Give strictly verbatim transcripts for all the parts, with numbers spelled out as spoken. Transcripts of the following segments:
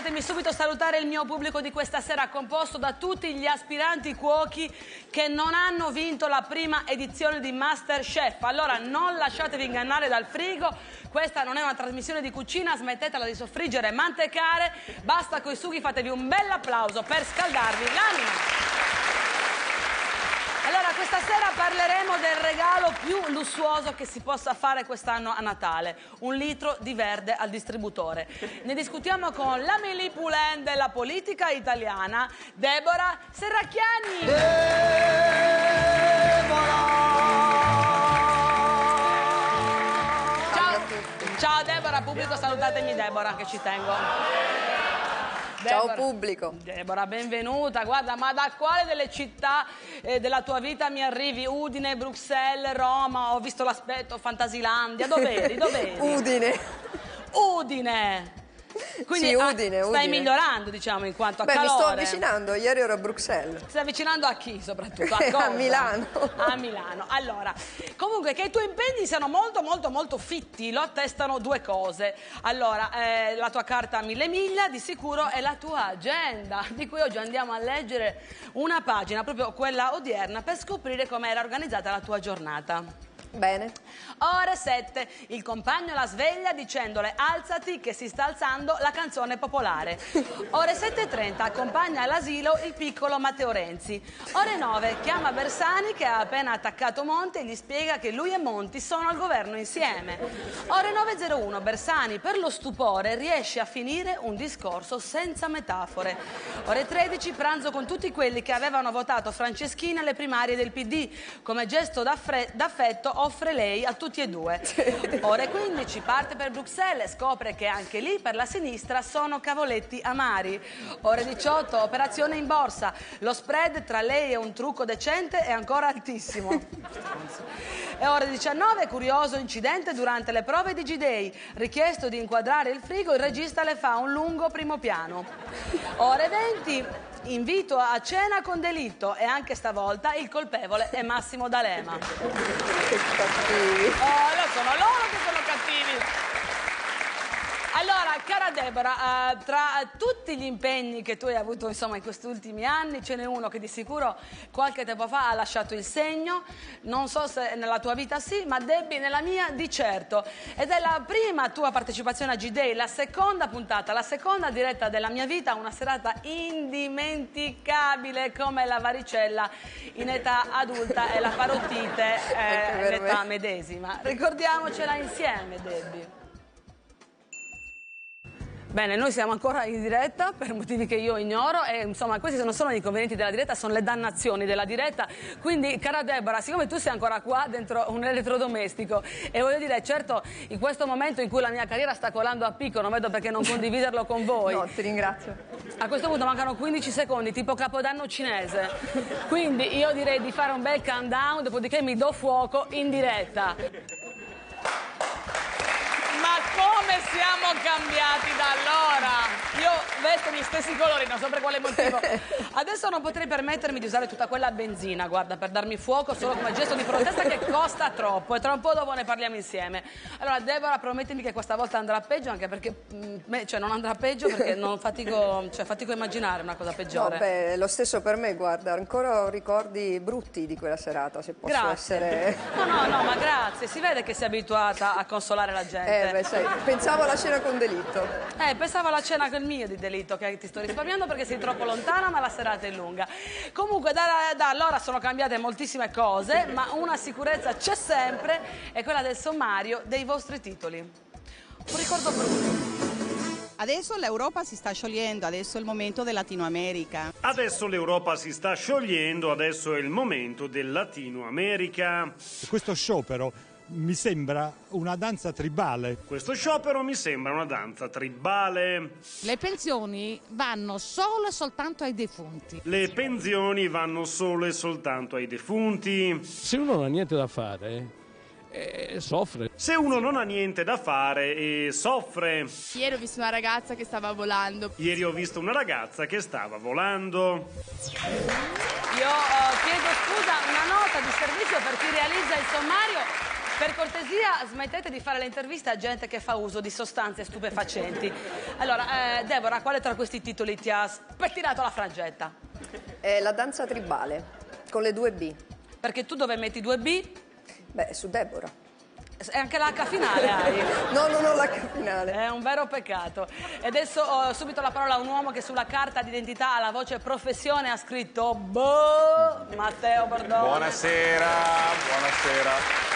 lasciatemi subito salutare il mio pubblico di questa sera, composto da tutti gli aspiranti cuochi che non hanno vinto la prima edizione di MasterChef. Allora non lasciatevi ingannare dal frigo, questa non è una trasmissione di cucina, smettetela di soffriggere e mantecare, basta coi sughi, fatevi un bel applauso per scaldarvi l'anima. Allora, questa sera parleremo del regalo più lussuoso che si possa fare quest'anno a Natale, un litro di verde al distributore. Ne discutiamo con la Mili Poulain della politica italiana, Deborah Serracchiani. Deborah! Ciao, ciao Deborah, pubblico, salutatemi Deborah che ci tengo. Ciao Deborah, pubblico. Deborah, benvenuta. Guarda, ma da quale delle città eh, della tua vita mi arrivi? Udine, Bruxelles, Roma, ho visto l'aspetto, Fantasilandia. Dov'eri? Dov'eri? Udine. Udine. Quindi sì, Udine, ah, stai Udine. migliorando, diciamo, in quanto a Beh, calore. mi sto avvicinando, ieri ero a Bruxelles. Stai avvicinando a chi soprattutto? A, a Milano. A Milano. Allora, comunque che i tuoi impegni siano molto molto molto fitti lo attestano due cose. Allora, eh, la tua carta a mille miglia di sicuro è la tua agenda, di cui oggi andiamo a leggere una pagina, proprio quella odierna, per scoprire come era organizzata la tua giornata. Bene. Ore sette, il compagno la sveglia dicendole alzati che si sta alzando la canzone popolare. Ore sette e trenta, accompagna all'asilo il piccolo Matteo Renzi. Ore nove, chiama Bersani che ha appena attaccato Monti e gli spiega che lui e Monti sono al governo insieme. Ore nove e zero uno, Bersani per lo stupore riesce a finire un discorso senza metafore. Ore tredici, pranzo con tutti quelli che avevano votato Franceschini alle primarie del P D. Come gesto d'affetto offre lei a tutti e due. Ore quindici, parte per Bruxelles, scopre che anche lì per la sinistra sono cavoletti amari. Ore diciotto, operazione in borsa, lo spread tra lei e un trucco decente è ancora altissimo. E ore diciannove, curioso incidente durante le prove di G-Day, richiesto di inquadrare il frigo, il regista le fa un lungo primo piano. Ore venti, invito a cena con delitto e anche stavolta il colpevole è Massimo D'Alema. Che cattivi. Oh, lo sono loro che sono cattivi. Allora, cara Deborah, eh, tra tutti gli impegni che tu hai avuto insomma in questi ultimi anni, ce n'è uno che di sicuro qualche tempo fa ha lasciato il segno, non so se nella tua vita sì, ma Debbie nella mia di certo. Ed è la prima tua partecipazione a G-Day, la seconda puntata, la seconda diretta della mia vita, una serata indimenticabile come la varicella in età adulta e la parotite eh, in età medesima. Ricordiamocela insieme, Debbie. Bene, noi siamo ancora in diretta per motivi che io ignoro e insomma questi non sono gli inconvenienti della diretta, sono le dannazioni della diretta. Quindi, cara Deborah, siccome tu sei ancora qua dentro un elettrodomestico e voglio dire, certo, in questo momento in cui la mia carriera sta colando a picco, non vedo perché non condividerlo con voi. No, ti ringrazio. A questo punto mancano quindici secondi, tipo Capodanno cinese. Quindi io direi di fare un bel countdown, dopodiché mi do fuoco in diretta. Ma come siamo cambiati da allora? Io vesto gli stessi colori, non so per quale motivo. Adesso non potrei permettermi di usare tutta quella benzina, guarda, per darmi fuoco solo come gesto di protesta che costa troppo e tra un po' dopo ne parliamo insieme. Allora, Deborah, promettimi che questa volta andrà peggio, anche perché, mh, cioè non andrà peggio perché non fatico, cioè fatico a immaginare una cosa peggiore. No, beh, lo stesso per me, guarda, ancora ho ricordi brutti di quella serata, se posso Grazie. essere... No, no, no, ma grazie, si vede che sei abituata a consolare la gente. Eh, beh, sai, pensavo alla cena con delitto. Eh, pensavo alla cena con il mio di delitto che ti sto risparmiando perché sei troppo lontana, ma la serata è lunga. Comunque, da, da allora sono cambiate moltissime cose, ma una sicurezza c'è sempre, è quella del sommario dei vostri titoli. Un ricordo brutto. Adesso l'Europa si sta sciogliendo, adesso è il momento del Latino America. Adesso l'Europa si sta sciogliendo, adesso è il momento del Latino America. Questo sciopero mi sembra una danza tribale. Questo sciopero mi sembra una danza tribale. Le pensioni vanno solo e soltanto ai defunti. Le pensioni vanno solo e soltanto ai defunti. Se uno non ha niente da fare, eh, soffre. Se uno non ha niente da fare e soffre. Ieri ho visto una ragazza che stava volando. Ieri ho visto una ragazza che stava volando. Io uh, chiedo scusa, una nota di servizio per chi realizza il sommario. Per cortesia, smettete di fare le interviste a gente che fa uso di sostanze stupefacenti. Allora, eh, Deborah, quale tra questi titoli ti ha spettinato la frangetta? È la danza tribale, con le due B. Perché tu dove metti due B? Beh, su Deborah. E anche l'H finale hai. No, non ho l'H finale. È un vero peccato. E adesso ho subito la parola a un uomo che sulla carta d'identità alla voce professione ha scritto boh, Matteo Bordone. Buonasera, buonasera.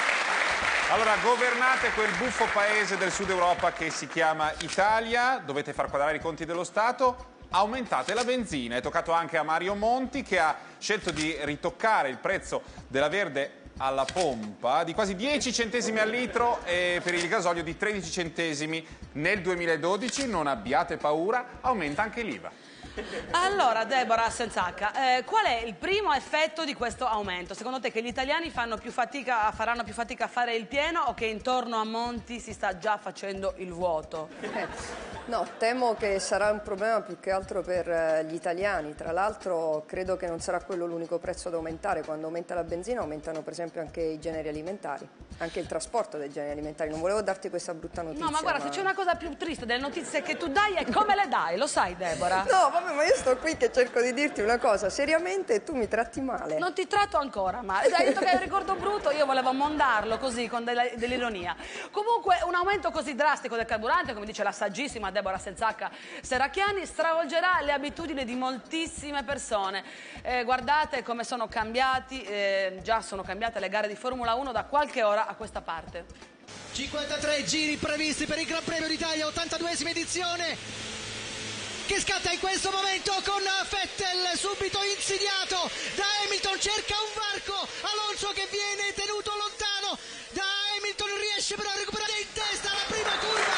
Allora, governate quel buffo paese del sud Europa che si chiama Italia, dovete far quadrare i conti dello Stato, aumentate la benzina. È toccato anche a Mario Monti che ha scelto di ritoccare il prezzo della verde alla pompa di quasi dieci centesimi al litro e per il gasolio di tredici centesimi nel duemiladodici. Non abbiate paura, aumenta anche l'I V A. Allora, Deborah Senzacca, eh, qual è il primo effetto di questo aumento? Secondo te che gli italiani fanno più fatica, faranno più fatica a fare il pieno o che intorno a Monti si sta già facendo il vuoto? Eh, no, temo che sarà un problema più che altro per eh, gli italiani. Tra l'altro credo che non sarà quello l'unico prezzo ad aumentare. Quando aumenta la benzina aumentano per esempio anche i generi alimentari, anche il trasporto dei generi alimentari. Non volevo darti questa brutta notizia. No, ma guarda, ma... se c'è una cosa più triste delle notizie che tu dai è come le dai, lo sai, Deborah? No, vabbè, ma io sto qui che cerco di dirti una cosa seriamente e tu mi tratti male. Non ti tratto ancora male. Hai detto che hai un ricordo brutto, io volevo mondarlo così, con della- dell'ironia. Comunque, un aumento così drastico del carburante, come dice la saggissima Deborah Senzacca Serracchiani, stravolgerà le abitudini di moltissime persone. Eh, guardate come sono cambiati, eh, già sono cambiate le gare di Formula uno da qualche ora a questa parte. cinquantatré giri previsti per il Gran Premio d'Italia, ottantaduesima edizione, che scatta in questo momento con Vettel subito insidiato da Hamilton, cerca un varco, Alonso che viene tenuto lontano da Hamilton, riesce però a recuperare in testa la prima curva.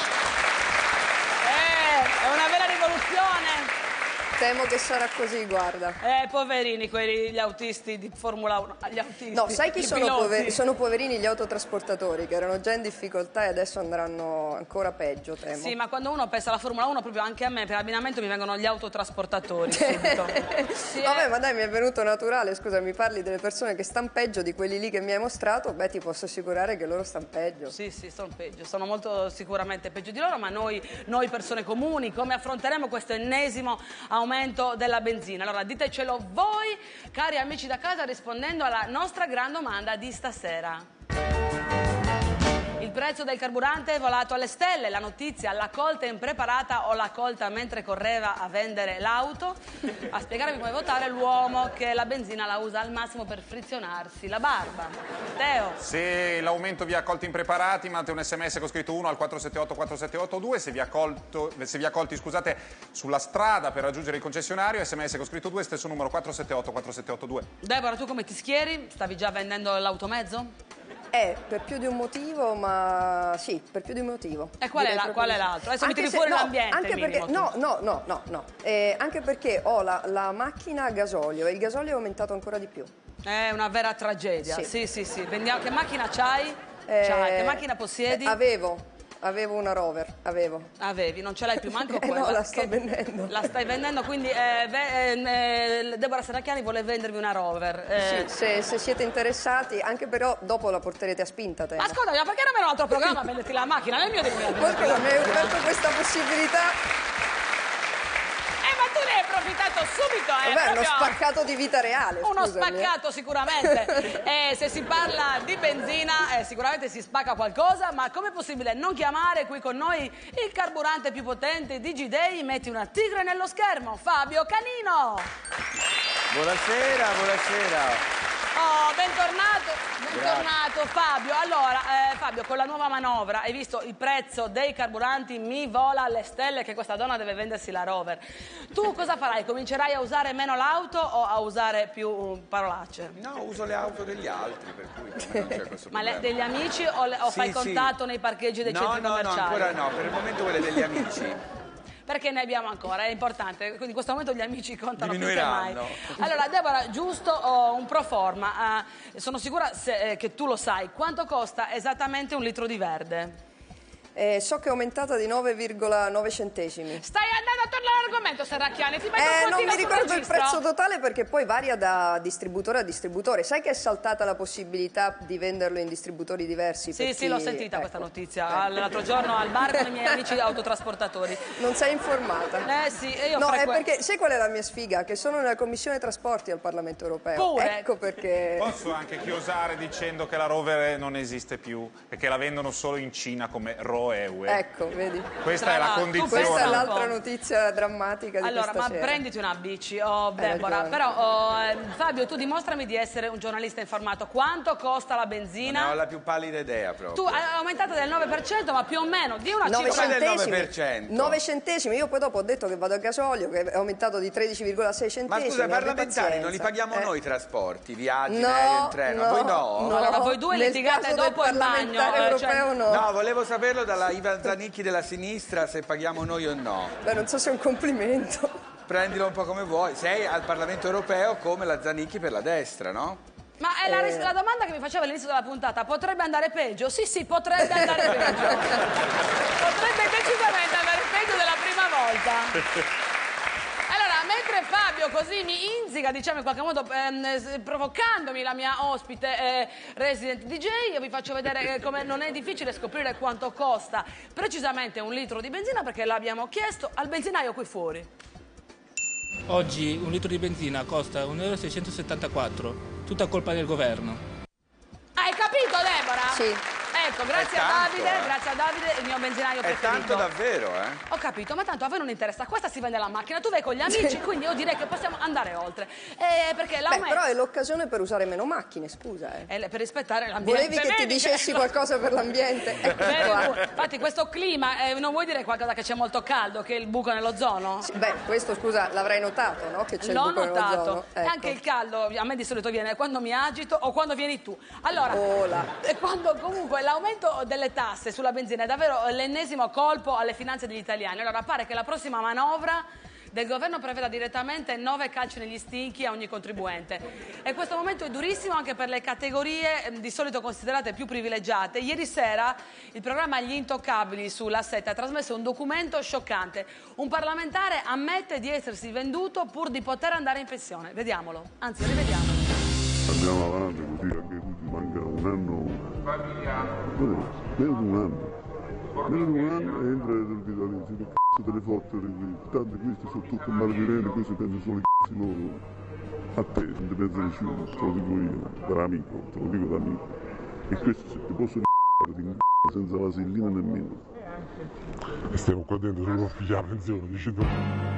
Eh, è una vera rivoluzione. Temo che sarà così, guarda. Eh, poverini, quelli, gli autisti di Formula uno. Gli autisti, No, sai chi i sono, piloti. pover- sono poverini? Gli autotrasportatori, che erano già in difficoltà e adesso andranno ancora peggio, temo. Sì, ma quando uno pensa alla Formula uno, proprio anche a me, per abbinamento mi vengono gli autotrasportatori subito. Sì, Vabbè, eh. ma dai, mi è venuto naturale. Scusa, mi parli delle persone che stanno peggio di quelli lì che mi hai mostrato? Beh, ti posso assicurare che loro stanno peggio. Sì, sì, sono peggio, sono molto sicuramente peggio di loro, ma noi, noi persone comuni, come affronteremo questo ennesimo aumento della benzina? Allora, ditecelo voi, cari amici da casa, rispondendo alla nostra gran domanda di stasera. Il prezzo del carburante è volato alle stelle, la notizia l'ha colta impreparata o l'ha colta mentre correva a vendere l'auto? A spiegarvi come votare l'uomo che la benzina la usa al massimo per frizionarsi la barba. Teo. Se l'aumento vi ha colti impreparati, mandate un sms con scritto uno al quattro sette otto quattro sette otto due. Se vi ha, colto, se vi ha colti scusate, sulla strada per raggiungere il concessionario, sms con scritto due, stesso numero quattro sette otto quattro sette otto due. Deborah, tu come ti schieri? Stavi già vendendo l'automezzo? Eh, per più di un motivo, ma sì, per più di un motivo. E qual è, Direi la, proprio qual è così. l'altro? Adesso mi Anche tiri se- fuori no, l'ambiente. Anche perché, minimo, no, tu. no, no, no, no. Eh, anche perché ho la, la macchina a gasolio e il gasolio è aumentato ancora di più. È una vera tragedia. Sì. Sì, sì, sì. Vendiamo- Che macchina c'hai? Eh, C'hai. Che macchina possiedi? eh, avevo, avevo una Rover, avevo. Avevi, non ce l'hai più manco Eh, quella. no, la sto Che- vendendo. La stai vendendo, quindi eh, ve- eh, eh, Deborah Serracchiani vuole vendervi una Rover. Eh, Sì, se, se siete interessati, anche però dopo la porterete a spinta, temo. Ma ascolta, ma perché non è un altro programma a venderti la macchina? Nel mio devi venderti Poi la mi hai macchina. offerto questa possibilità. Eh, ma tu ne hai approfittato subito, eh? Vabbè, uno proprio- spaccato di vita reale, Uno scusami, eh. spaccato sicuramente. E se si parla di benzina eh, sicuramente si spacca qualcosa, ma com'è possibile non chiamare qui con noi il carburante più potente di G-Day? Metti una tigre nello schermo, Fabio Canino. Buonasera, buonasera. Oh, bentornato, bentornato Fabio. Allora, eh, Fabio, con la nuova manovra hai visto il prezzo dei carburanti mi vola alle stelle, che questa donna deve vendersi la Rover. Tu cosa farai? Comincerai a usare meno l'auto o a usare più uh, parolacce? No, uso le auto degli altri, per cui per me non c'è questo Ma le- problema. degli amici o, le- o Sì, fai sì. contatto nei parcheggi dei no, centri no, commerciali? No, ancora no, per il momento quelle degli amici. Perché ne abbiamo ancora, è importante, quindi in questo momento gli amici contano più che mai. Diminuiranno. Allora, Deborah, giusto oh, un pro forma, eh, sono sicura se- eh, che tu lo sai, quanto costa esattamente un litro di verde? Eh, so che è aumentata di nove virgola nove centesimi. Stai andando attorno all'argomento, Serracchiani, ti metto Eh, un non mi puntino sul ricordo il registro. prezzo totale perché poi varia da distributore a distributore. Sai che è saltata la possibilità di venderlo in distributori diversi? Sì, per sì, chi- l'ho sentita ecco. questa notizia l'altro giorno al bar con i miei amici autotrasportatori. Non sei informata? Eh sì, e io No, è frequ- perché sai qual è la mia sfiga? Che sono nella Commissione Trasporti al Parlamento Europeo. Pure. Ecco perché... Posso anche chiosare dicendo che la Rover non esiste più e che la vendono solo in Cina come Roewe. Ecco, vedi? Questa Tra è la l'altro, tu condizione. Questa è un l'altra po'. notizia drammatica di Allora, questa ma sera. prenditi una bici, oh Deborah. ragione. Però, oh, eh, Fabio, tu dimostrami di essere un giornalista informato. Quanto costa la Non ne benzina? ho la più pallida idea proprio. Tu hai aumentato del nove per cento, ma più o meno, di una nove cifra. Come del centesimi. nove per cento? nove centesimi. Io poi dopo ho detto che vado a gasolio, che è aumentato di tredici virgola sei Ma centesimi. scusa, i abbi parlamentari non li pazienza. paghiamo Eh. noi i trasporti, viaggi, No, in aereo, in treno? no, Voi no? no. Allora, voi due Nel litigate caso dopo del il bagno, parlamentare eh, europeo cioè- no. No, volevo saperlo dalla Ivan Zanicchi della sinistra se paghiamo noi o no. Beh, non so se è un complimento. Prendilo un po' come vuoi. Sei al Parlamento europeo come la Zanicchi per la destra, no? Ma è la, ris- la domanda che mi faceva all'inizio della puntata, potrebbe andare peggio? Sì, sì, potrebbe andare peggio. Potrebbe decisamente andare peggio della prima volta. Allora, mentre Fabio così mi inziga, diciamo in qualche modo, ehm, s- provocandomi la mia ospite eh, resident D J, io vi faccio vedere eh, come non è difficile scoprire quanto costa precisamente un litro di benzina, perché l'abbiamo chiesto al benzinaio qui fuori. Oggi un litro di benzina costa un euro e seicentosettantaquattro, tutta colpa del governo. Hai capito, Deborah? Sì. Ecco, grazie È a tanto, Davide, eh. grazie a Davide, il mio benzinaio È preferito. tanto davvero, eh? Ho capito, ma tanto a voi non interessa, questa si vende la macchina, tu vai con gli amici, quindi io direi che possiamo andare oltre. Eh, perché Beh, l'aumento... però è l'occasione per usare meno macchine, scusa. Eh. Eh, per rispettare l'ambiente. Volevi che ti Vedi dicessi qualcosa per l'ambiente? Ecco Vedi, qua. tu- Infatti questo clima, eh, non vuoi dire qualcosa che c'è molto caldo, che è il buco nell'ozono? Sì, beh, questo scusa, l'avrai notato, no? Che c'è L'ho il buco notato. nell'ozono. E Ecco. anche il caldo a me di solito viene quando mi agito o quando vieni tu. Allora, Oh là. e quando comunque l'aumento delle tasse sulla benzina è davvero l'ennesimo colpo alle finanze degli italiani. Allora pare che la prossima manovra del governo preveda direttamente nove calci negli stinchi a ogni contribuente. E questo momento è durissimo anche per le categorie eh, di solito considerate più privilegiate. Ieri sera il programma Gli Intoccabili sulla sette ha trasmesso un documento scioccante. Un parlamentare ammette di essersi venduto pur di poter andare in pensione. Vediamolo, anzi rivediamo. Andiamo avanti così, anche tutti manca un anno. Meno di un anno. Meno di un anno e entra nel vitalizio, che c***o te le fotte di qui. Tanto questi sono tutti malviventi, questi pensano solo i c***i loro. A te, non ti pensa nessuno, te lo dico io, per amico, te lo dico da amico. E questo se ti possono c***o, ti c***o senza vasellina nemmeno. E stiamo qua dentro solo per pigliare la pensione, dici tu.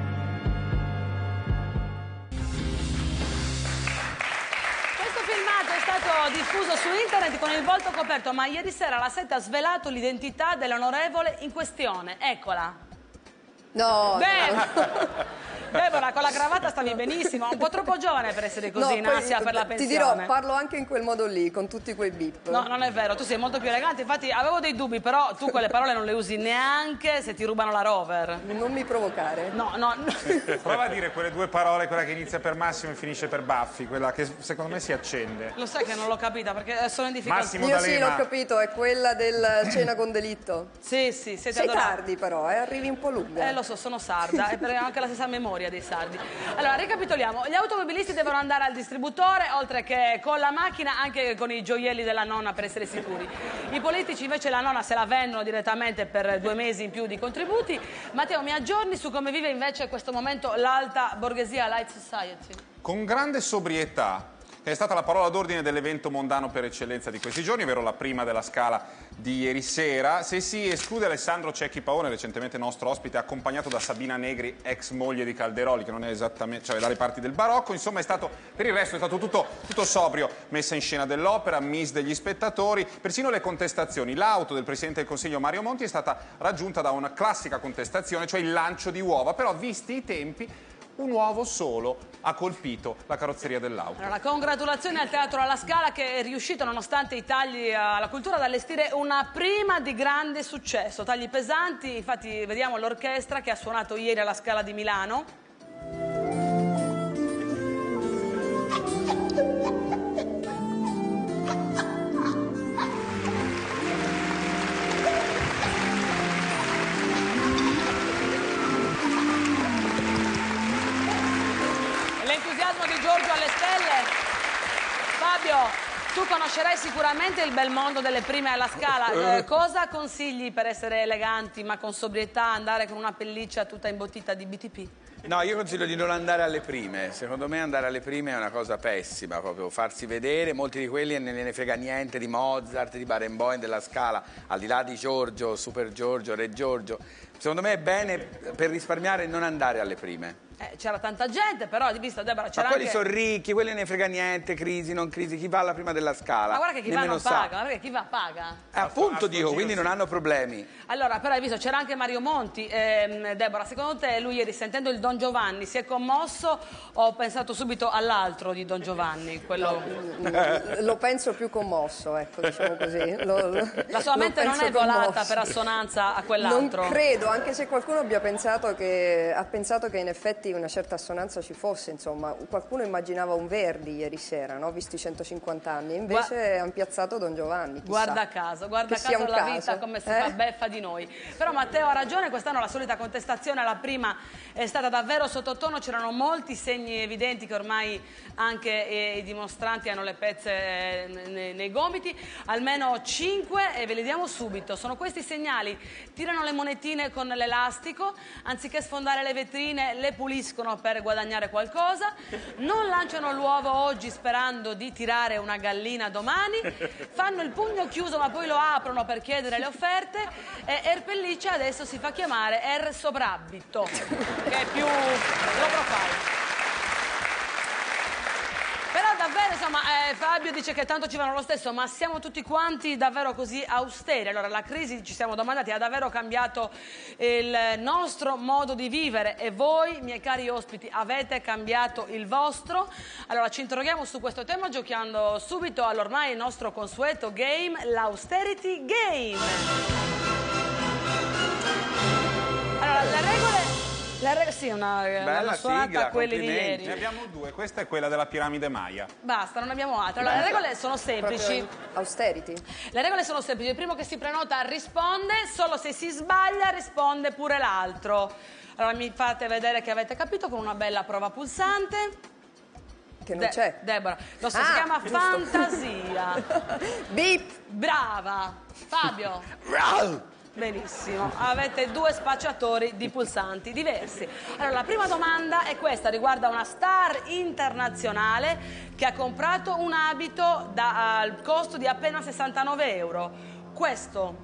Diffuso su internet con il volto coperto, ma ieri sera la sette ha svelato l'identità dell'onorevole in questione. Eccola. No, Beh, no. Deborah, con la cravatta stavi benissimo, un po' troppo giovane per essere così No, in poi ansia per la ti pensione. dirò, parlo anche in quel modo lì, con tutti quei bip. No, non è vero, tu sei molto più elegante, infatti avevo dei dubbi, però tu quelle parole non le usi neanche se ti rubano la Rover. Non mi provocare. No, no. Prova a dire quelle due parole, quella che inizia per Massimo e finisce per Baffi, quella che secondo me si accende. Lo sai che non l'ho capita perché sono in difficoltà. Massimo Io sì, D'Alema. l'ho capito, è quella del cena con delitto. Sì, sì, siete Sei adorabili. tardi però, eh? Arrivi un po' lunga. Eh, lo so, sono sarda e per anche la stessa memoria dei sardi. Allora, ricapitoliamo. Gli automobilisti devono andare al distributore, oltre che con la macchina, anche con i gioielli della nonna per essere sicuri. I politici invece la nonna se la vendono direttamente per due mesi in più di contributi. Matteo, mi aggiorni su come vive invece in questo momento l'alta borghesia Light Society? Con grande sobrietà, che è stata la parola d'ordine dell'evento mondano per eccellenza di questi giorni, ovvero la prima della scala di ieri sera. Se si esclude Alessandro Cecchi Paone, recentemente nostro ospite, accompagnato da Sabina Negri, ex moglie di Calderoli, che non è esattamente, cioè dalle parti del barocco, insomma è stato, per il resto è stato tutto, tutto sobrio, messa in scena dell'opera, miss degli spettatori, persino le contestazioni. L'auto del Presidente del Consiglio Mario Monti è stata raggiunta da una classica contestazione, cioè il lancio di uova, però visti i tempi, un uovo solo ha colpito la carrozzeria dell'auto. Allora, congratulazioni al Teatro alla Scala che è riuscito, nonostante i tagli alla cultura, ad allestire una prima di grande successo. Tagli pesanti, infatti vediamo l'orchestra che ha suonato ieri alla Scala di Milano. l'entusiasmo di Giorgio alle stelle. Fabio, tu conoscerai sicuramente il bel mondo delle prime alla Scala. Eh, cosa consigli per essere eleganti ma con sobrietà, andare con una pelliccia tutta imbottita di B T P? No, io consiglio di non andare alle prime. Secondo me andare alle prime è una cosa pessima, proprio farsi vedere. Molti di quelli non ne frega niente di Mozart, di Barenboim, della Scala, al di là di Giorgio, Super Giorgio, Re Giorgio. Secondo me è bene, per risparmiare, non andare alle prime. Eh, c'era tanta gente, però di vista Deborah c'era Ma quelli anche... sono ricchi, quelli ne frega niente, crisi, non crisi, chi va alla prima della Scala? Ma guarda che chi va nemmeno non sa. paga, ma perché chi va paga? Eh, appunto dico, quindi non hanno problemi. Allora, però hai visto, c'era anche Mario Monti. Eh, Deborah, secondo te lui ieri sentendo il Don Giovanni si è commosso o ho pensato subito all'altro di Don Giovanni? Quello... Lo penso più commosso, ecco, diciamo così. Lo, lo, La sua mente non è volata commosso. per assonanza a quell'altro? Non credo, anche se qualcuno abbia pensato che, ha pensato che in effetti una certa assonanza ci fosse, insomma. Qualcuno immaginava un Verdi ieri sera, no? Visto i centocinquanta anni, invece Gua... hanno piazzato Don Giovanni. Chissà. Guarda caso, guarda che caso la caso. vita come si eh? fa beffa di noi. Però Matteo ha ragione, quest'anno la solita contestazione, la prima è stata davvero sottotono, c'erano molti segni evidenti che ormai anche eh, i dimostranti hanno le pezze eh, nei, nei gomiti, almeno cinque e ve li diamo subito. Sono questi segnali: tirano le monetine con l'elastico, anziché sfondare le vetrine le puliscono per guadagnare qualcosa, non lanciano l'uovo oggi sperando di tirare una gallina domani, fanno il pugno chiuso ma poi lo aprono per chiedere le offerte e Erpelliccia adesso si fa chiamare Er Sobrabito, che è più low profile. Però davvero, insomma, eh, Fabio dice che tanto ci vanno lo stesso, ma siamo tutti quanti davvero così austeri? Allora, la crisi, ci siamo domandati, ha davvero cambiato il nostro modo di vivere e voi, miei cari ospiti, avete cambiato il vostro? Allora, ci interroghiamo su questo tema giocando subito all'ormai nostro consueto game, l'Austerity Game. Allora, le regole... La re... Sì, una, una suonata sigla, a quelli di ieri. Ne abbiamo due, questa è quella della piramide Maya. Basta, non abbiamo altro. Allora, le regole sono semplici. Austerity. Le regole sono semplici. Il primo che si prenota risponde, solo se si sbaglia risponde pure l'altro. Allora mi fate vedere che avete capito con una bella prova pulsante. Che non De- c'è. Deborah, lo so, Ah, si chiama giusto. fantasia. Beep. Brava. Fabio. Benissimo, avete due spacciatori di pulsanti diversi. Allora, la prima domanda è questa, riguarda una star internazionale che ha comprato un abito da, al costo di appena sessantanove euro. Questo.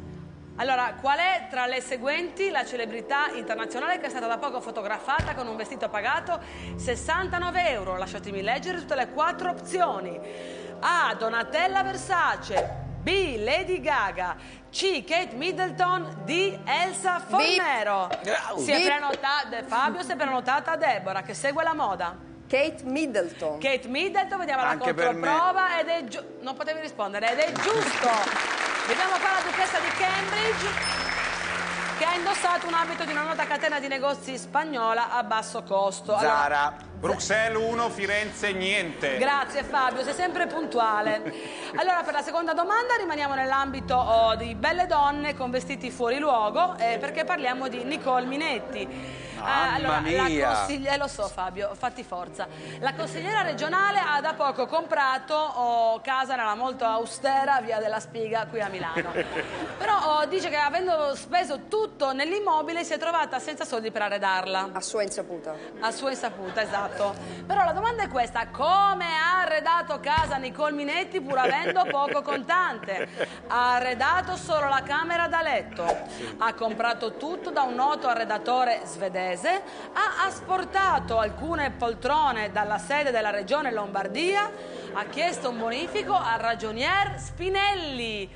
Allora, qual è tra le seguenti la celebrità internazionale che è stata da poco fotografata con un vestito pagato sessantanove euro? Lasciatemi leggere tutte le quattro opzioni. A. Donatella Versace. B. Lady Gaga. C. Kate Middleton. D. Elsa Fornero. Si è prenotata, Fabio si è prenotata Deborah che segue la moda. Kate Middleton. Kate Middleton, vediamo la Anche per me. controprova ed è giusto. Non potevi rispondere, ed è giusto. Vediamo qua la duchessa di Cambridge che ha indossato un abito di una nota catena di negozi spagnola a basso costo. Allora, Zara. Bruxelles uno, Firenze niente. grazie Fabio, sei sempre puntuale. Allora, per la seconda domanda rimaniamo nell'ambito oh, di belle donne con vestiti fuori luogo, eh, perché parliamo di Nicole Minetti. Mamma Eh, allora, mia. La consigli- eh, lo so Fabio, fatti forza. La consigliera regionale ha da poco comprato oh, casa nella molto austera Via della Spiga qui a Milano. Però oh, dice che avendo speso tutto nell'immobile si è trovata senza soldi per arredarla. A sua insaputa. A sua insaputa, esatto. Però la domanda è questa: come ha arredato casa Nicole Minetti pur avendo poco contante? Ha arredato solo la camera da letto, ha comprato tutto da un noto arredatore svedese, ha asportato alcune poltrone dalla sede della regione Lombardia, ha chiesto un bonifico al ragionier Spinelli.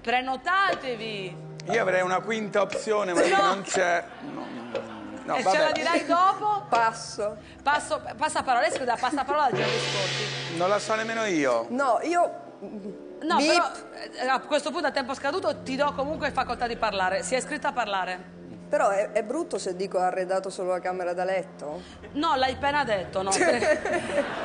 Prenotatevi! Io avrei una quinta opzione, ma No. non c'è. No, no, e vabbè. ce la dirai dopo? Passo. Passo, passa parola, scusa, passa parola al Gianni Scotti. Non la so nemmeno io. No, io... No, Beep. però eh, a questo punto a tempo scaduto ti do comunque facoltà di parlare. Si è iscritta a parlare? Però è, è brutto se dico ha arredato solo la camera da letto? No, l'hai appena detto, no?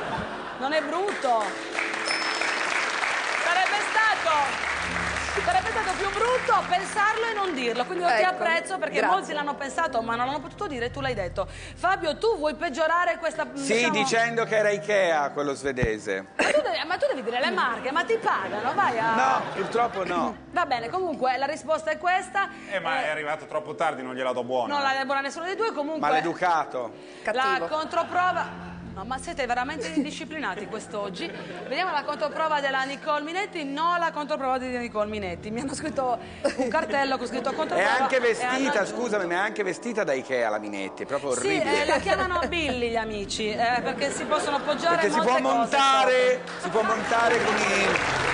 Non è brutto. Sarebbe stato... Sarebbe stato più brutto pensarlo e non dirlo, quindi io ti Ecco, apprezzo perché grazie. molti l'hanno pensato ma non l'hanno potuto dire e tu l'hai detto. Fabio, tu vuoi peggiorare questa... Sì, diciamo... dicendo che era Ikea quello svedese. Ma tu, devi, ma tu devi dire le marche, ma ti pagano, vai a... No, purtroppo no. Va bene, comunque la risposta è questa. Eh, ma è arrivato troppo tardi, non gliela do buona. Non la è buona nessuno dei due, comunque... Maleducato. La controprova... No, ma siete veramente indisciplinati quest'oggi. Vediamo la controprova della Nicole Minetti. No, la controprova di Nicole Minetti. Mi hanno scritto un cartello con scritto È controprova. anche e vestita, hanno- scusami, ma è anche vestita da Ikea la Minetti, è proprio Sì, orribile. eh, la chiamano Billy gli amici, eh, perché si possono appoggiare Perché si molte può cose montare, si può montare come i,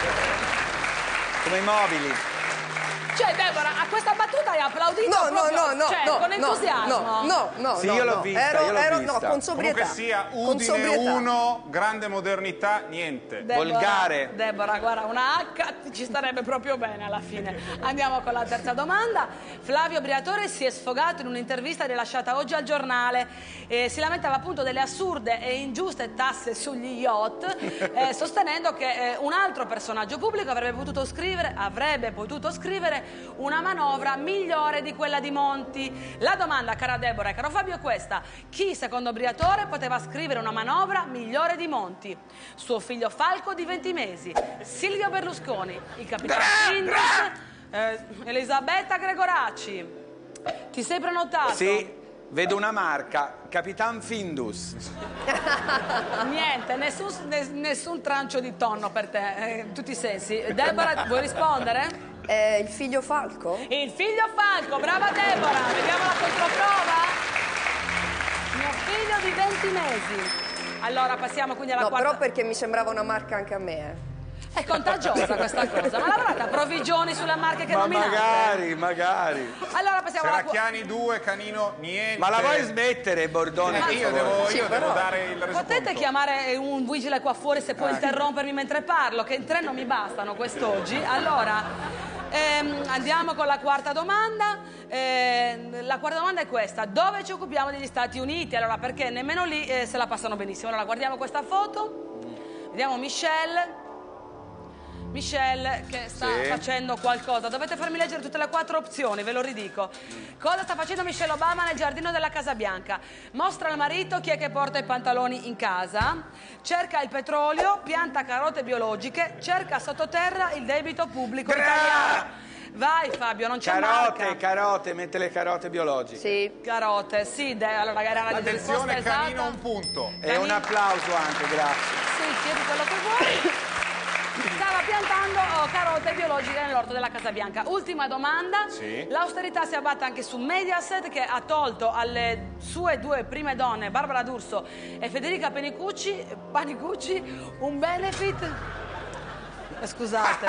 come i mobili. Cioè, Deborah, a questa battuta hai applaudito No, no, proprio, no, no, cioè, no, con no, entusiasmo. no, no, no, Sì, no, io l'ho no. vista, ero, io l'ho ero, vista. No, con sobrietà. Comunque sia Con Udine sobrietà. uno, grande modernità, niente. Deborah, Volgare. Deborah, guarda, una H ci starebbe proprio bene alla fine. Andiamo con la terza domanda. Flavio Briatore si è sfogato in un'intervista rilasciata oggi al giornale. Eh, si lamentava appunto delle assurde e ingiuste tasse sugli yacht, eh, sostenendo che eh, un altro personaggio pubblico avrebbe potuto scrivere, avrebbe potuto scrivere una manovra migliore di quella di Monti. La domanda, cara Deborah e caro Fabio, è questa: chi secondo Briatore poteva scrivere una manovra migliore di Monti? Suo figlio Falco di venti mesi, Silvio Berlusconi, il capitano Findus, eh, Elisabetta Gregoracci. Ti sei prenotato? Sì, vedo una marca, Capitan Findus. Niente, nessun, ne- nessun trancio di tonno per te, eh, in tutti i sensi. Deborah, vuoi rispondere? È il figlio Falco? Il figlio Falco, brava Deborah, vediamo la controprova. Mio figlio di venti mesi. Allora passiamo quindi alla No, quarta. però perché mi sembrava una marca anche a me, eh. È contagiosa questa cosa, ma lavorate a provvigioni sulle marche che Ma nominate. magari, magari. Allora passiamo alla quarta. Serracchiani due, Canino niente. Ma la vuoi smettere, Bordone? Eh, per io favore? devo, Sì, io però- devo dare il resoconto. Potete chiamare un vigile qua fuori se può interrompermi mentre parlo, che tre non mi bastano quest'oggi. Allora, ehm, andiamo con la quarta domanda. Eh, la quarta domanda è questa: dove ci occupiamo degli Stati Uniti? Allora, perché nemmeno lì eh, se la passano benissimo. Allora, guardiamo questa foto. Vediamo Michelle. Michelle che sta Sì. facendo qualcosa. Dovete farmi leggere tutte le quattro opzioni, ve lo ridico. Cosa sta facendo Michelle Obama nel giardino della Casa Bianca? Mostra al marito chi è che porta i pantaloni in casa, cerca il petrolio, pianta carote biologiche, cerca sottoterra il debito pubblico Bra- italiano. Vai Fabio, non c'è Carote, marca. carote, mette le carote biologiche. Sì. Carote, sì, de- allora era la risposta Attenzione, esatta. Canino un punto. E un applauso anche, grazie. Sì, chiedi quello che vuoi. Stava piantando oh, carote biologiche nell'orto della Casa Bianca. Ultima domanda. Sì. L'austerità si abbatte anche su Mediaset, che ha tolto alle sue due prime donne, Barbara D'Urso e Federica Panicucci, Panicucci, un benefit. Eh, Scusate.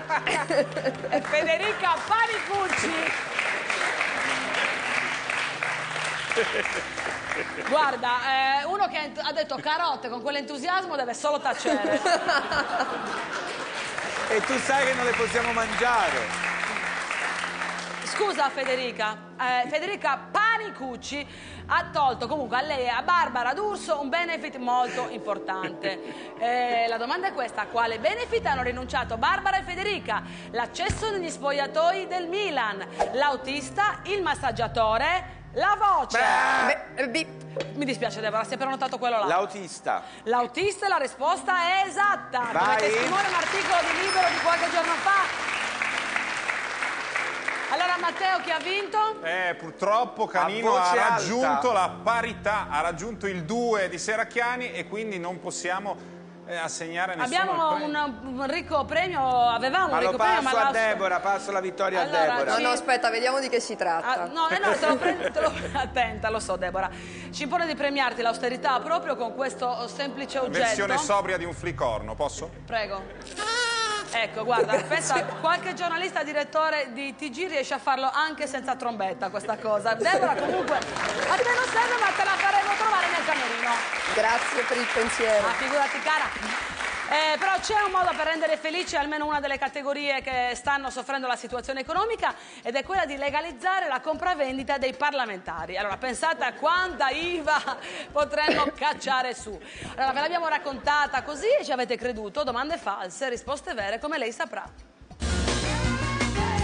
E Federica Panicucci. Guarda, eh, uno che ha detto carote con quell'entusiasmo deve solo tacere. E tu sai che non le possiamo mangiare. Scusa Federica, eh, Federica Panicucci ha tolto comunque a lei e a Barbara D'Urso un benefit molto importante. Eh, la domanda è questa: a quale benefit hanno rinunciato Barbara e Federica? L'accesso negli spogliatoi del Milan, l'autista, il massaggiatore, la voce. Beh, eh, bi- Mi dispiace Deborah, si è prenotato quello là. L'autista. L'autista e la risposta è esatta. Come Vai. testimonia un articolo di Libero di qualche giorno fa. Allora Matteo, chi ha vinto? Eh, purtroppo Canino A ha voce raggiunto alta. la parità, ha raggiunto il due di Serracchiani e quindi non possiamo eh, assegnare nessuno Abbiamo il premio. un, un ricco premio, avevamo Ma un lo ricco premio, passo ma a la- Deborah, passo la vittoria Allora, a Deborah. No, ci- no, aspetta, vediamo di che si tratta. Ah, no, eh, no, te lo prendo, te lo attenta, lo so Deborah. Ci impone di premiarti l'austerità proprio con questo semplice oggetto. Versione sobria di un flicorno, posso? Prego. Ecco, guarda, aspetta, qualche giornalista direttore di T G riesce a farlo anche senza trombetta questa cosa. Deborah, comunque, a te non serve, ma te la faremo trovare nel camerino. Grazie per il pensiero. Ah, figurati cara. Eh, però c'è un modo per rendere felice almeno una delle categorie che stanno soffrendo la situazione economica, ed è quella di legalizzare la compravendita dei parlamentari. Allora pensate a quanta I V A potremmo cacciare su. Allora ve l'abbiamo raccontata così e ci avete creduto. Domande false, risposte vere, come lei saprà.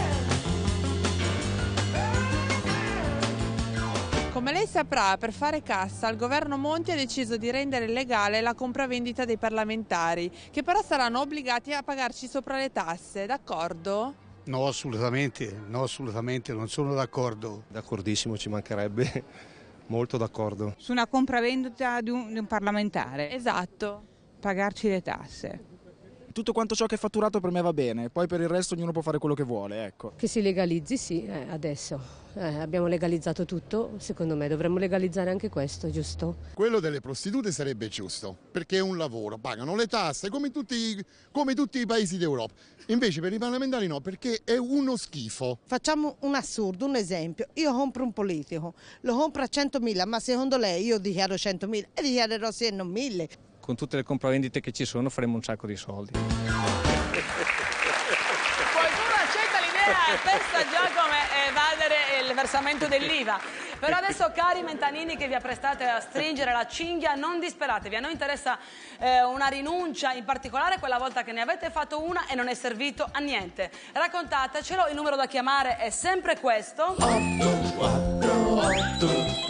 Come lei saprà, per fare cassa, il governo Monti ha deciso di rendere legale la compravendita dei parlamentari, che però saranno obbligati a pagarci sopra le tasse, d'accordo? No, assolutamente, no, assolutamente, non sono d'accordo. D'accordissimo, ci mancherebbe, molto d'accordo. Su una compravendita di un, di un parlamentare? Esatto. Pagarci le tasse. Tutto quanto ciò che è fatturato per me va bene, poi per il resto ognuno può fare quello che vuole, ecco. Che si legalizzi, sì, eh, adesso. Eh, abbiamo legalizzato tutto, secondo me dovremmo legalizzare anche questo, giusto? Quello delle prostitute sarebbe giusto, perché è un lavoro, pagano le tasse come tutti, come tutti i paesi d'Europa. Invece per i parlamentari no, perché è uno schifo. Facciamo un assurdo, un esempio. Io compro un politico, lo compro a centomila, ma secondo lei io dichiaro centomila e dichiarerò sì e non mille. Con tutte le compravendite che ci sono faremo un sacco di soldi. Qualcuno accetta l'idea, pensa già come evadere il versamento dell'I V A. Però adesso, cari mentanini che vi apprestate a stringere la cinghia, non disperatevi. A noi interessa eh, una rinuncia, in particolare quella volta che ne avete fatto una e non è servito a niente. Raccontatecelo, il numero da chiamare è sempre questo. otto quattro otto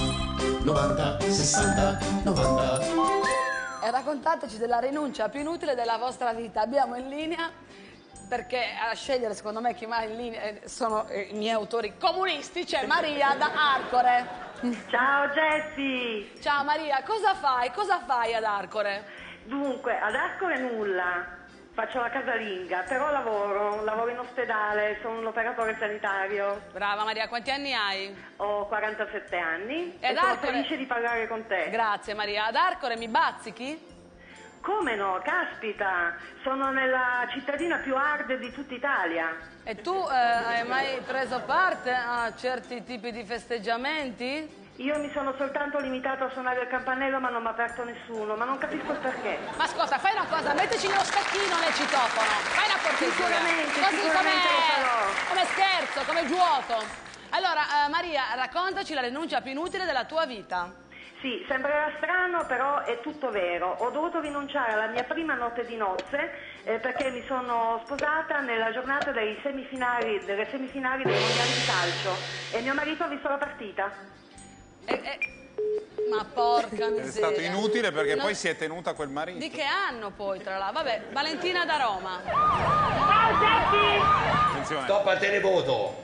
novanta sessanta novanta. E raccontateci della rinuncia più inutile della vostra vita. Abbiamo in linea, perché a scegliere secondo me chi va in linea sono i miei autori comunisti, c'è Maria da Arcore. Ciao Jessi! Ciao Maria, cosa fai? Cosa fai ad Arcore? Dunque, ad Arcore nulla. Faccio la casalinga, però lavoro, lavoro in ospedale, sono un operatore sanitario. Brava Maria, quanti anni hai? Ho quarantasette anni e, e sono Arcore... felice di parlare con te. Grazie Maria. Ad Arcore mi bazzichi? Come no, caspita, sono nella cittadina più hard di tutta Italia. E tu eh, hai mai preso parte a certi tipi di festeggiamenti? Io mi sono soltanto limitata a suonare il campanello, ma non mi ha aperto nessuno, ma non capisco il perché. Ma ascolta, fai una cosa, metteci nello stecchino nel citofono, fai una cortesia. Sicuramente, così sicuramente come, lo farò. Come scherzo, come giuoco. Allora, eh, Maria, raccontaci la rinuncia più inutile della tua vita. Sì, sembrerà strano, però è tutto vero. Ho dovuto rinunciare alla mia prima notte di nozze eh, perché mi sono sposata nella giornata dei semifinali, delle semifinali dei mondiali di calcio e mio marito ha visto la partita. Eh, eh, ma porca miseria. È stato inutile perché no. Poi si è tenuta quel marito. Di che anno poi, tra l'altro? Vabbè, Valentina da Roma. Ciao Senti! Attenzione. Stop al televoto.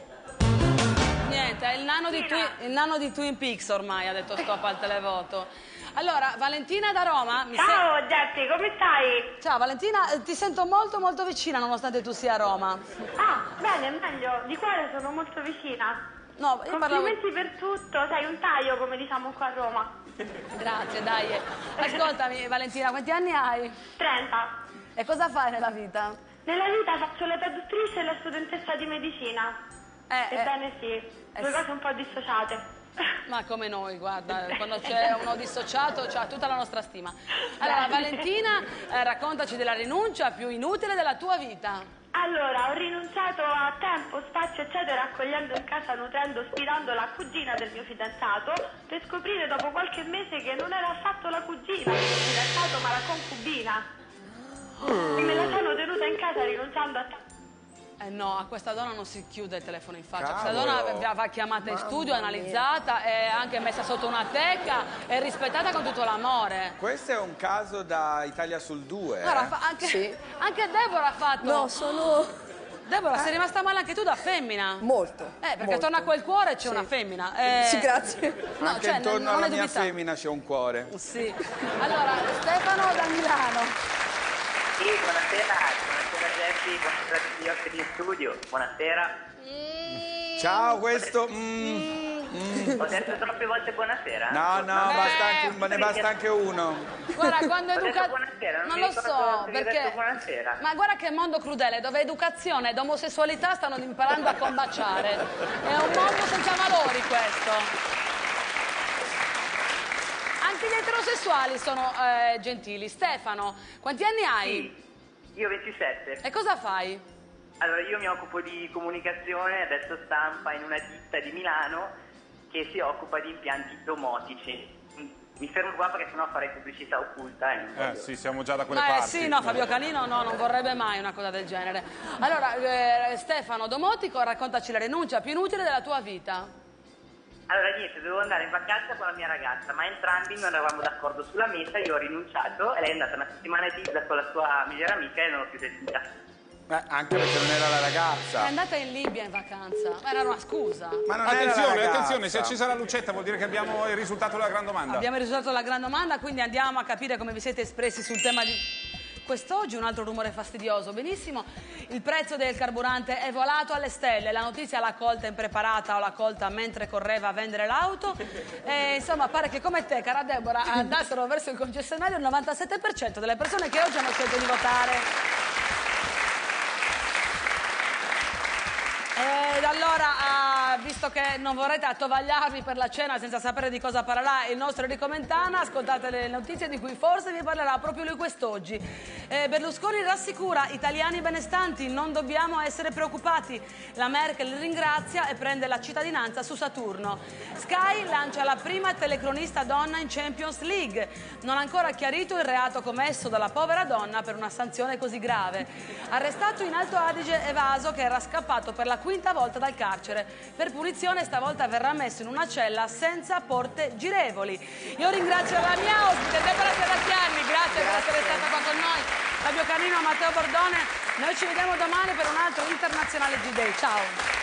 Niente, è il nano, di Twin, il nano di Twin Peaks ormai ha detto stop al televoto. Allora, Valentina da Roma. Mi Ciao sei... Giatti, come stai? Ciao Valentina, ti sento molto molto vicina nonostante tu sia a Roma. Ah, bene, meglio. Di cuore sono molto vicina. No, io complimenti parlavo... per tutto, sei un taglio come diciamo qua a Roma. Grazie, dai. Ascoltami Valentina, quanti anni hai? trenta. E cosa fai nella vita? Nella vita faccio la traduttrice e la studentessa di medicina. Eh, Ebbene eh, sì, eh, due sì. cose un po' dissociate. Ma come noi, guarda, quando c'è uno dissociato c'ha tutta la nostra stima. Allora, Valentina, eh, raccontaci della rinuncia più inutile della tua vita. Allora, ho rinunciato a tempo, spazio, eccetera, accogliendo in casa, nutrendo, ospitando la cugina del mio fidanzato, per scoprire dopo qualche mese che non era affatto la cugina del mio fidanzato, ma la concubina. E me la sono tenuta in casa rinunciando a tempo. Eh no, a questa donna non si chiude il telefono in faccia. Cavolo. Questa donna va chiamata in studio, analizzata, è anche messa sotto una teca e rispettata con tutto l'amore. Questo è un caso da Italia sul due. Guarda, eh? fa- anche, Sì. anche Deborah ha fatto. No, sono... Deborah, sei rimasta male anche tu da femmina? Molto. Eh, perché molto. attorno a quel cuore c'è Sì. una femmina. Eh, Sì, grazie. No, Anche cioè, intorno non alla è mia dubitata. femmina c'è un cuore. Sì. Allora, Stefano da Milano. Sì, buonasera, buonasera Jessy, buonasera a tutti gli ospiti in studio, buonasera. Ciao, questo... Mm, mm. Ho detto troppe volte buonasera? No, no, Eh, basta anche, ma ne perché- basta anche uno. Guarda, quando Ho detto educa... buonasera, non non mi lo ricordo so, se vi ho detto perché... buonasera. Ma guarda che mondo crudele, dove educazione ed omosessualità stanno imparando a combaciare. È un mondo senza valori questo. Anche gli eterosessuali sono eh, gentili. Stefano, quanti anni hai? Sì, io ventisette. E cosa fai? Allora, io mi occupo di comunicazione, adesso stampa in una ditta di Milano che si occupa di impianti domotici. Mi fermo qua perché sennò farei pubblicità occulta. E non Eh voglio. sì, siamo già da quelle Ma eh, parti. sì, no, Fabio Canino no, non vorrebbe mai una cosa del genere. Allora, eh, Stefano Domotico, raccontaci la rinuncia più inutile della tua vita. Allora niente, dovevo andare in vacanza con la mia ragazza, ma entrambi non eravamo d'accordo sulla meta, io ho rinunciato e lei è andata una settimana a Ibiza con la sua migliore amica e non l'ho più sentita. Beh, anche perché non era la ragazza. È andata in Libia in vacanza, ma era una scusa. Ma non Attenzione, era la attenzione, se è ragazza. accesa la lucetta vuol dire che abbiamo il risultato della gran domanda. Abbiamo il risultato della gran domanda, quindi andiamo a capire come vi siete espressi sul tema di quest'oggi. Un altro rumore fastidioso, benissimo. Il prezzo del carburante è volato alle stelle, la notizia l'ha colta impreparata o l'ha colta mentre correva a vendere l'auto. E, insomma, pare che come te, cara Deborah, andassero verso il concessionario il novantasette per cento delle persone che oggi hanno scelto di votare. Ed allora, ah, visto che non vorrete attovagliarvi per la cena senza sapere di cosa parlerà il nostro Enrico Mentana, ascoltate le notizie di cui forse vi parlerà proprio lui quest'oggi. Eh, Berlusconi rassicura italiani benestanti, non dobbiamo essere preoccupati. La Merkel ringrazia e prende la cittadinanza su Saturno. Sky lancia la prima telecronista donna in Champions League. Non ha ancora chiarito il reato commesso dalla povera donna per una sanzione così grave. Arrestato in Alto Adige Evaso, che era scappato per la quinta volta dal carcere. Per punizione stavolta verrà messo in una cella senza porte girevoli. Io ringrazio la mia ospite Deborah Serracchiani, grazie, grazie per essere stata qua con noi, Fabio Canino, Matteo Bordone. Noi ci vediamo domani per un altro Internazionale G-Day. Ciao.